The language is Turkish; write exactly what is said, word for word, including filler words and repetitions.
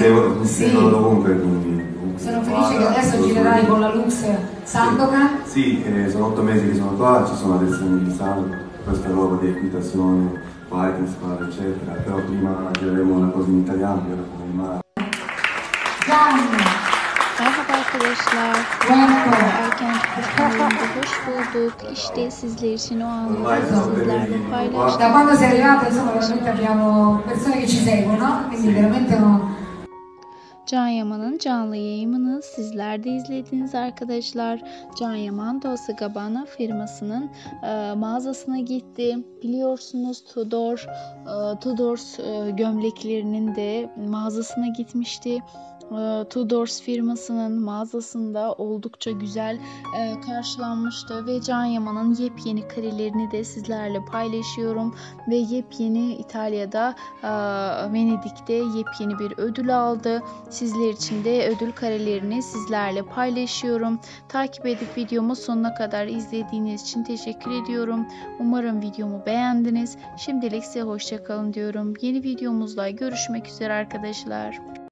seguono, mi sì. seguono ovunque, quindi... Sono felice che adesso girerai con la Lux Sandokan. Sì, eh, sono otto mesi che sono qua, ci sono adesso in Milano, questa roba di equitazione, fighting squad, eccetera. Però prima gireremo una cosa in italiano, che era come il mare. Merhaba arkadaşlar. Welcome. Erken Türkiye'de hoş bulduk. İşte sizler için o anları sizlerle paylaştım. Da quando sei arrivata, insomma, veramente abbiamo persone che ci seguono, quindi veramente uno... Can Yaman'ın canlı yayımını sizler de izlediniz arkadaşlar. Can Yaman Dolce Gabbana firmasının e, mağazasına gitti. Biliyorsunuz Tudor, e, Tudors e, gömleklerinin de mağazasına gitmişti. Tudors firmasının mağazasında oldukça güzel e, karşılanmıştı ve Can Yaman'ın yepyeni karelerini de sizlerle paylaşıyorum ve yepyeni İtalya'da e, Venedik'te yepyeni bir ödül aldı. Sizler için de ödül karelerini sizlerle paylaşıyorum. Takip edip videomu sonuna kadar izlediğiniz için teşekkür ediyorum. Umarım videomu beğendiniz. Şimdilik size hoşça kalın diyorum. Yeni videomuzda görüşmek üzere arkadaşlar.